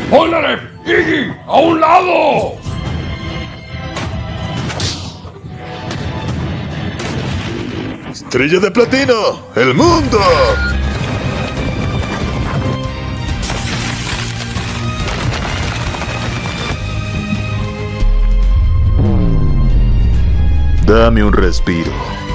¡Polnareff! ¡Iggy! ¡A un lado! ¡Estrella de platino! ¡El mundo! Dame un respiro.